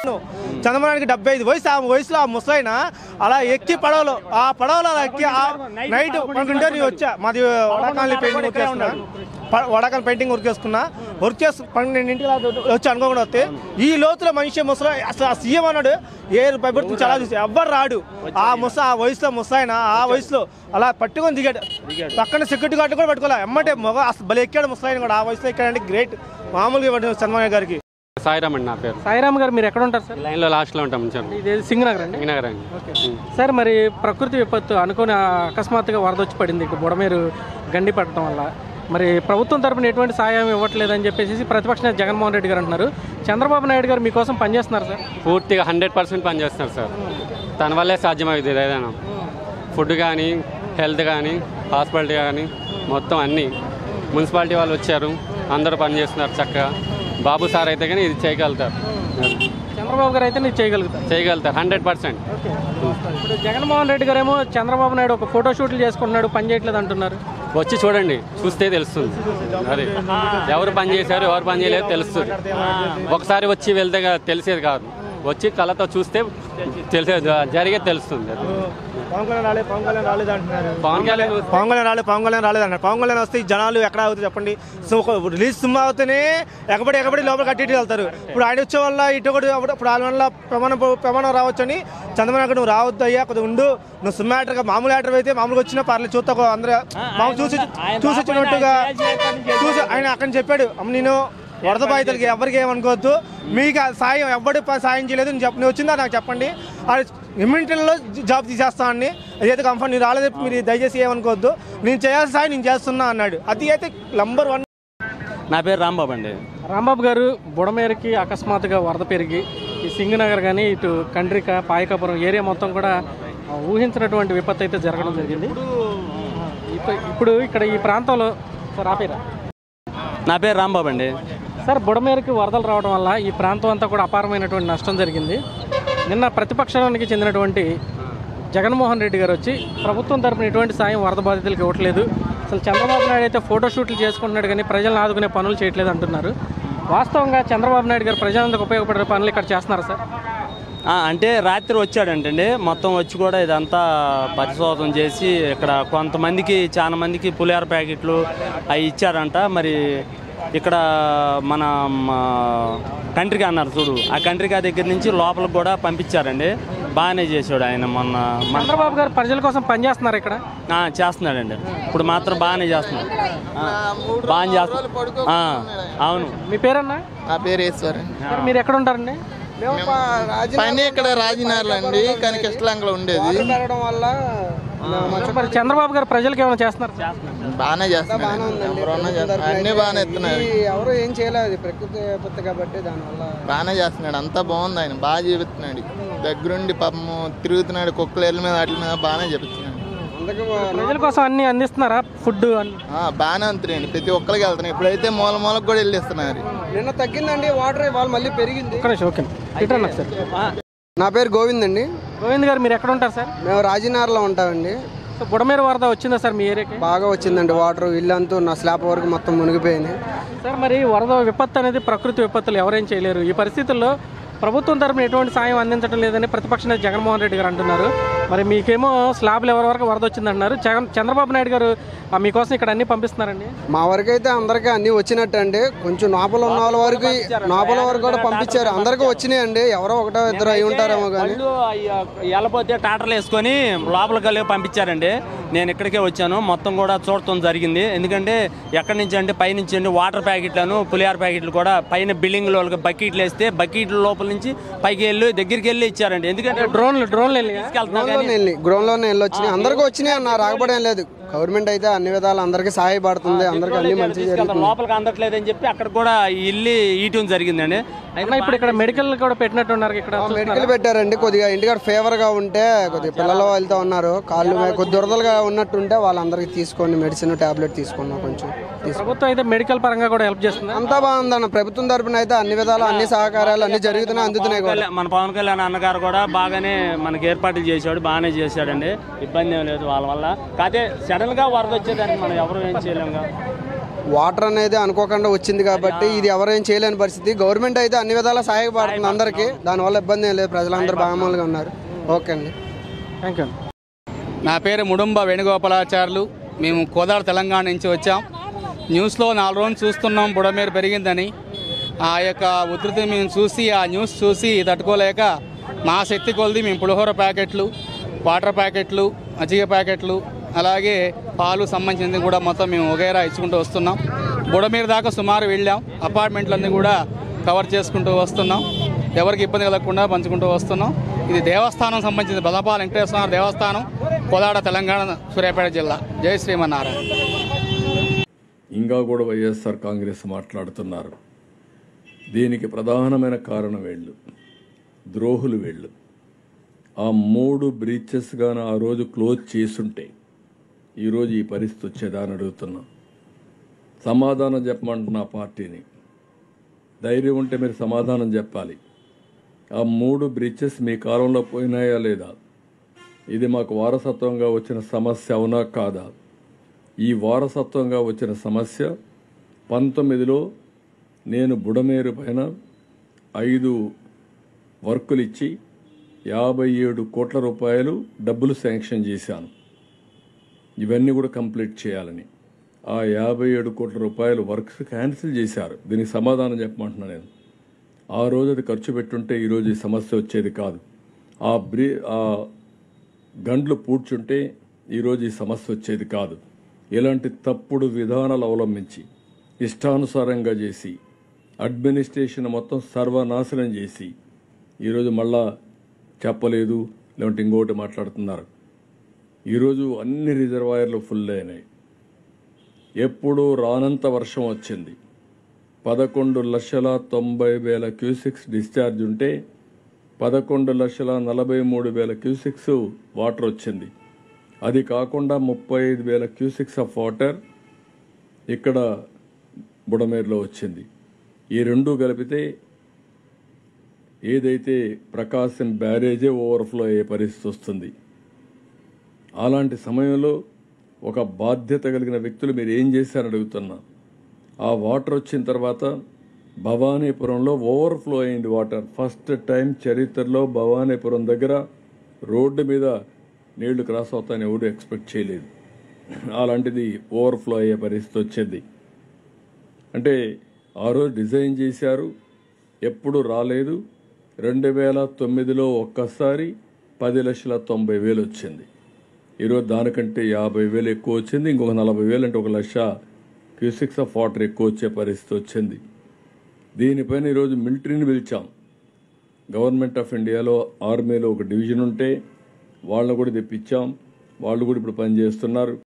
చంద్రబాబు నాయుడికి 75 వయసు. ఆ వయసులో ఆ ముసలైన అలా ఎక్కి పడవలో అలా ఎక్కి నైట్ పనుకుంటే నేను వచ్చా. మాది వడకాలి పెయింటింగ్ వర్క్ చేసుకున్నా, వడకాలి పెయింటింగ్ వర్క్ చేసుకున్నా. వర్క్ చేసి 12ంటికి వచ్చి అనుకోకుండా వస్తే ఈ లోతులో మనిషి ముసలి అసలు ఆ సీఎం అన్నాడు ఏ ప్రభుత్వం చాలా చూసి ఎవ్వరు రాడు. ఆ వయసులో ముసలాయన ఆ వయసులో అలా పట్టుకొని దిగాడు. పక్కన సెక్యూరిటీ గార్డు కూడా పట్టుకోలే. ఎమ్మటే మొగ అసలు భలే ఎక్కాడు ముసలాయన కూడా. ఆ వయసులో ఎక్కాడంటే గ్రేట్. మామూలుగా చంద్రబాబు గారికి. సాయిరామ్ అండి నా పేరు. సాయిరామ్ గారు, మీరు ఎక్కడ ఉంటారు సార్? లైన్లో లాస్ట్లో ఉంటాం సార్. ఇది సింగనగర్ అండి. సింగనగర్ అండి. ఓకే సార్, మరి ప్రకృతి విపత్తు అనుకోని అకస్మాత్తుగా వరద వచ్చి పడింది ఇక్కడ బుడమేరు గండి పడటం వల్ల. మరి ప్రభుత్వం తరపున ఎటువంటి సాయం ఇవ్వట్లేదని చెప్పేసి ప్రతిపక్ష నేత జగన్మోహన్ రెడ్డి గారు అంటున్నారు. చంద్రబాబు నాయుడు గారు మీకోసం పనిచేస్తున్నారు సార్? పూర్తిగా 100% పనిచేస్తున్నారు సార్. తన వల్లే సాధ్యమవుతుంది ఏదైనా. ఫుడ్ కానీ, హెల్త్ కానీ, హాస్పిటాలిటీ కానీ మొత్తం అన్నీ. మున్సిపాలిటీ వాళ్ళు వచ్చారు, అందరూ పనిచేస్తున్నారు చక్కగా. బాబు సార్ అయితే కానీ ఇది చేయగలుగుతారు. చంద్రబాబు గారు అయితే చేయగలుగుతారు 100%. ఇప్పుడు జగన్మోహన్ రెడ్డి గారు ఏమో చంద్రబాబు నాయుడు ఒక ఫోటో షూట్లు చేసుకుంటున్నాడు, పని చేయట్లేదు అంటున్నారు. వచ్చి చూడండి, చూస్తే తెలుస్తుంది. అదే ఎవరు పని చేశారు ఎవరు పని చేయలేదు తెలుస్తుంది. ఒకసారి వచ్చి వెళ్తే తెలిసేది కాదు, వచ్చి కళ్ళతో చూస్తే తెలిసేది, జరిగేది తెలుస్తుంది. పవన్ కళ్యాణ్ రాలేదన్నారు. పవన్ కళ్యాణ్ వస్తే జనాలు ఎక్కడ అవుతుంది చెప్పండి. రిలీజ్ సినిమా అవుతేనే ఎగబడి లోపల కట్టి వెళ్తారు. ఇప్పుడు ఆయన వచ్చే వల్ల ఇటు కూడా ఇప్పుడు ఆయన వల్ల ప్రమాణం రావచ్చు అని చంద్రబాబు నాయుడు నువ్వు రావద్దు అయ్యా, కొద్దిగా ఉండు, నువ్వు సినిమా యాక్టర్ మామూలు యాక్టర్ అయితే మామూలుగా వచ్చినా పర్లేదు చూస్తా అందరూ మామూలు చూసి వచ్చినట్టుగా చూసి ఆయన అక్కడ చెప్పాడు. నేను వరద బాధితులకి ఎవరికి ఏమనుకోవద్దు, మీకు సాయం ఎవరి సాయం చేయలేదు నేను వచ్చిందా నాకు చెప్పండి, ఇమ్యూనిటీలో జాబ్ తీసేస్తానని. అదైతే కంఫర్ట్ మీరు రాలేదు, మీరు దయచేసి ఏమనుకోవద్దు, నేను చేయాల్సిన సాయం నేను చేస్తున్నా అన్నాడు. అది అయితే నంబర్ 1. నా పేరు రాంబాబు అండి. రాంబాబు గారు, బుడమేరుకి అకస్మాత్తుగా వరద పెరిగి ఈ సింగనగర్ కానీ ఇటు కండ్రిక పాయకాపురం ఏరియా మొత్తం కూడా ఊహించినటువంటి విపత్తు అయితే జరగడం జరిగింది. ఇప్పుడు ఇక్కడ ఈ ప్రాంతంలో సార్ ఆపేరా? నా పేరు రాంబాబు అండి. సార్, బుడమేరుకి వరదలు రావడం వల్ల ఈ ప్రాంతం అంతా కూడా అపారమైనటువంటి నష్టం జరిగింది. నిన్న ప్రతిపక్షానికి చెందినటువంటి జగన్మోహన్ రెడ్డి గారు వచ్చి ప్రభుత్వం తరపున ఎటువంటి సాయం వరద బాధితులకు ఇవ్వట్లేదు, అసలు చంద్రబాబు నాయుడు అయితే ఫోటో షూట్లు చేసుకుంటున్నాడు కానీ ప్రజలను ఆదుకునే పనులు చేయట్లేదు అంటున్నారు. వాస్తవంగా చంద్రబాబు నాయుడు గారు ప్రజలందరికీ ఉపయోగపడే పనులు ఇక్కడ చేస్తున్నారు సార్? అంటే రాత్రి వచ్చాడంటండి, మొత్తం వచ్చి కూడా ఇదంతా పరిశోధన చేసి ఇక్కడ కొంతమందికి చాలా మందికి పులిహార ప్యాకెట్లు అవి ఇచ్చారంట. మరి ఇక్కడ మన కంట్రికా అన్నారు చూడు, ఆ కంట్రికా దగ్గర నుంచి లోపలికి కూడా పంపించారండి. బాగానే చేశాడు ఆయన. మొన్న చంద్రబాబు గారు ప్రజల కోసం పనిచేస్తున్నారు ఇక్కడ? చేస్తున్నాడండి, ఇప్పుడు మాత్రం బాగానే చేస్తున్నాడు. బాగా చేస్తున్నాడు. అవును. మీ పేరన్నా? నా పేరు ఈశ్వర్. మీరు ఎక్కడ ఉంటారండి? పని ఇక్కడ రాజనగర్లో అండి, కానీ కృష్ణలంకలో ఉండేది. మరి చంద్రబాబు గారు ప్రజలకు ఏమైనా చేస్తున్నారు? బాగానే చేస్తున్నారు, అన్ని బాగానే ఎత్తున్నాడు. ఎవరు ఏం చేయలేదు, ప్రకృతి విపత్తు కాబట్టి దానివల్ల బాగానే చేస్తున్నాడు. అంతా బాగుంది, ఆయన బాగా చూపిస్తున్నాడు. దగ్గరుండి పాపము తిరుగుతున్నాడు, కుక్కల ఎల్ల మీద వాటి మీద బాగానే చెప్తున్నాడు. ప్రజల కోసం అన్ని అందిస్తున్నారా? ఫుడ్ బాగానే అంతున్నాయండి, ప్రతి ఒక్కరికి వెళ్తున్నాయి. ఇప్పుడైతే మూలకు కూడా వెళ్ళిస్తున్నారు. నిన్న తగ్గిందండి వాటర్, వాళ్ళు మళ్ళీ పెరిగింది. నా పేరు గోవింద్ అండి. గోవింద్ గారు, మీరు ఎక్కడ ఉంటారు సార్? మేము రాజనగర్లో ఉంటామండి. బుడమేరు వరద వచ్చిందా సార్ మీ ఏరియాకి? బాగా వచ్చిందండి, వాటర్ ఇల్లంతా నా స్లాబ్ వరకు మొత్తం మునిగిపోయింది సార్. మరి వరద విపత్తు అనేది ప్రకృతి విపత్తులు ఎవరేం చేయలేరు. ఈ పరిస్థితుల్లో ప్రభుత్వం తరపున ఎటువంటి సాయం అందించడం లేదని ప్రతిపక్ష నేత జగన్మోహన్ రెడ్డి గారు అంటున్నారు. మరి మీకేమో స్లాబ్లు ఎవరి వరకు వరద వచ్చిందంటున్నారు. చంద్రబాబు నాయుడు గారు మీకోసం ఇక్కడ అన్ని పంపిస్తున్నారండి. మా వరకు అయితే అందరికీ అన్ని వచ్చినట్టు అండి. కొంచెం లోపల ఉన్న వాళ్ళ వరకు కూడా పంపించారు. అందరికీ వచ్చినాయండి, ఎవరో ఒకటో ఇద్దరు అయి ఉంటారేమో కానీ వెళ్ళపోతే టాటర్లు వేసుకొని లోపలికి పంపించారండి. నేను ఇక్కడికే వచ్చాను, మొత్తం కూడా చూడటం జరిగింది. ఎందుకంటే ఎక్కడి నుంచి అంటే పై నుంచి అండి వాటర్ ప్యాకెట్లను పులిహార ప్యాకెట్లు కూడా పైన బిల్డింగ్ లో బకెట్లు వేస్తే బకెట్ల లోపల నుంచి పైకి వెళ్ళి దగ్గరికి వెళ్ళి ఇచ్చారండి. ఎందుకంటే డ్రోన్లు గ్రౌండ్ లోనే వెళ్ళొచ్చినాయి, అందరికీ వచ్చినాయి అన్న, రాకపోవడం లేదు. గవర్నమెంట్ అయితే అన్ని విధాలు అందరికీ సహాయపడుతుంది, అందరికీ అన్ని మంచిగా లోపలికి అందట్లేదని చెప్పి అక్కడ కూడా ఇల్లు ఈయటం జరిగిందండి. ఇప్పుడు ఇక్కడ మెడికల్ కూడా పెట్టినట్టున్నారు. ఇక్కడ మెడికల్ పెట్టారండి. కొద్దిగా ఇంటికాడ ఫేవర్ గా ఉంటే కొద్దిగా పిల్లలు వెళ్తూ ఉన్నారు, కాళ్ళు కొద్ది దురదలుగా ఉన్నట్టుంటే వాళ్ళందరికీ తీసుకోండి మెడిసిన్ టాబ్లెట్ తీసుకున్నాం. కొంచెం ప్రభుత్వం అయితే మెడికల్ పరంగా కూడా హెల్ప్ చేస్తుంది. అంతా బాగుందన్న, ప్రభుత్వం తరపున అయితే అన్ని విధాలు అన్ని సహకారాలు అన్ని జరుగుతున్నాయి, అందుతున్నాయి. మన పవన్ కళ్యాణ్ అన్నగారు కూడా బాగానే మనకి ఏర్పాట్లు చేశాడు, బాగానే చేశాడండి. ఇబ్బంది ఏం లేదు వాళ్ళ వల్ల. కాకపోతే సడన్ గా వరద వచ్చేదానికి మనం ఎవరు ఏం చేయలేము. వాటర్ అనేది అనుకోకుండా వచ్చింది కాబట్టి ఇది ఎవరేం చేయలేని పరిస్థితి. గవర్నమెంట్ అయితే అన్ని విధాలా సహాయపడుతుంది అందరికీ, దానివల్ల ఇబ్బంది ఏం లేదు, ప్రజలందరూ బాగా ఉన్నారు. ఓకే అండి, థ్యాంక్ యూ. నా పేరు ముడుంబ వేణుగోపాలాచార్యులు. మేము కోదాడ తెలంగాణ నుంచి వచ్చాం. న్యూస్లో 4 రోజులు చూస్తున్నాం బుడమేరు పెరిగిందని. ఆ యొక్క ఉధృతిని మేము చూసి, ఆ న్యూస్ చూసి తట్టుకోలేక మా శక్తి కొలది మేము పులిహోర ప్యాకెట్లు, వాటర్ ప్యాకెట్లు, మజ్జిగ ప్యాకెట్లు, అలాగే పాలు సంబంధించింది కూడా మొత్తం మేము వగైరా ఇచ్చుకుంటూ వస్తున్నాం. బుడమేరు దాకా సుమారు వెళ్ళాం. అపార్ట్మెంట్లన్నీ కూడా కవర్ చేసుకుంటూ వస్తున్నాం. ఎవరికి ఇబ్బంది కలగకుండా పంచుకుంటూ వస్తున్నాం. ఇది దేవస్థానం సంబంధించిన బలపాల వెంకటేశ్వర దేవస్థానం, కోదాడ, తెలంగాణ, సూర్యాపేట జిల్లా. జై శ్రీమన్నారాయణ. ఇంకా కూడా వైఎస్ఆర్ కాంగ్రెస్ మాట్లాడుతున్నారు. దీనికి ప్రధానమైన కారణం వీళ్ళు, ద్రోహులు వీళ్ళు. ఆ 3 బ్రీచెస్ గాను ఆ రోజు క్లోజ్ చేసుంటే ఈరోజు ఈ పరిస్థితి వచ్చేదా అని అడుగుతున్నా. సమాధానం చెప్పమంటున్నా పార్టీని. ధైర్యం ఉంటే మీరు సమాధానం చెప్పాలి. ఆ 3 బ్రిడ్జెస్ మీ కాలంలో పోయినాయా లేదా? ఇది మాకు వారసత్వంగా వచ్చిన సమస్య అవునా కాదా? ఈ వారసత్వంగా వచ్చిన సమస్య 19లో నేను బుడమేరు పైన 5 వర్కులు ఇచ్చి 57 కోట్ల రూపాయలు డబ్బులు శాంక్షన్ చేశాను. ఇవన్నీ కూడా కంప్లీట్ చేయాలని. ఆ 57 కోట్ల రూపాయలు వర్క్స్ క్యాన్సిల్ చేశారు. దీనికి సమాధానం చెప్పమంటున్నా నేను. ఆ రోజు అది ఖర్చు పెట్టుంటే ఈరోజు ఈ సమస్య వచ్చేది కాదు. ఆ గండ్లు పూడ్చుంటే ఈరోజు ఈ సమస్య వచ్చేది కాదు. ఇలాంటి తప్పుడు విధానాలు అవలంబించి ఇష్టానుసారంగా చేసి అడ్మినిస్ట్రేషన్ మొత్తం సర్వనాశనం చేసి ఈరోజు మళ్ళా చెప్పలేదు లేదంటే ఇంకోటి మాట్లాడుతున్నారు. ఈరోజు అన్ని రిజర్వాయర్లు ఫుల్ అయినాయి. ఎప్పుడూ రానంత వర్షం వచ్చింది. 11,90,000 క్యూసెక్స్ డిశ్చార్జ్ ఉంటే 11,43,000 క్యూసెక్స్ వాటర్ వచ్చింది. అది కాకుండా 35,000 క్యూసెక్స్ ఆఫ్ వాటర్ ఇక్కడ బుడమేరులో వచ్చింది. ఈ 2 కలిపితే ఏదైతే ప్రకాశం బ్యారేజే ఓవర్ఫ్లో అయ్యే పరిస్థితి వస్తుంది. అలాంటి సమయంలో ఒక బాధ్యత కలిగిన వ్యక్తులు మీరు ఏం చేశారని అడుగుతున్నా. ఆ వాటర్ వచ్చిన తర్వాత భవానీపురంలో ఓవర్ఫ్లో అయింది వాటర్. ఫస్ట్ టైం చరిత్రలో భవానీపురం దగ్గర రోడ్డు మీద నీళ్లు క్రాస్ అవుతాయని ఎవరు ఎక్స్పెక్ట్ చేయలేదు. అలాంటిది ఓవర్ఫ్లో అయ్యే పరిస్థితి వచ్చింది. అంటే ఆ రోజు డిజైన్ చేశారు, ఎప్పుడు రాలేదు. 2009లో ఒక్కసారి 10,90,000 వచ్చింది. ఈరోజు దానికంటే 50,000 ఎక్కువ వచ్చింది. ఇంకొక 40,000 అంటే 1,00,000 క్యూసెక్స్ ఆఫ్ వాటర్ ఎక్కువ వచ్చే పరిస్థితి వచ్చింది. దీనిపైన ఈరోజు మిలిటరీని పిలిచాం. గవర్నమెంట్ ఆఫ్ ఇండియాలో ఆర్మీలో ఒక డివిజన్ ఉంటే వాళ్ళని కూడా తెప్పించాం. వాళ్ళు కూడా ఇప్పుడు పనిచేస్తున్నారు.